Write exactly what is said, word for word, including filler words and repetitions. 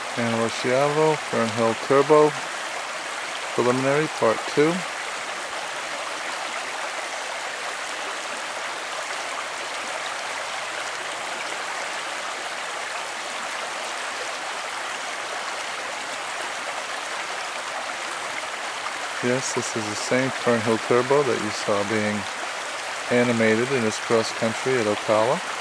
And Loschiavo, Fernhill Turbo, preliminary part two. Yes, this is the same Fernhill Turbo that you saw being animated in his cross country at Ocala.